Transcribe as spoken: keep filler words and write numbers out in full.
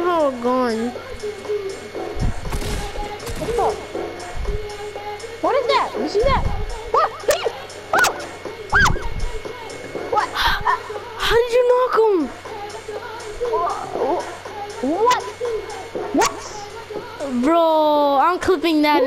somehow gone. What's up? What is that? You see that? What? What? What? Uh, How did you knock him? what? What? Bro, I'm clipping that.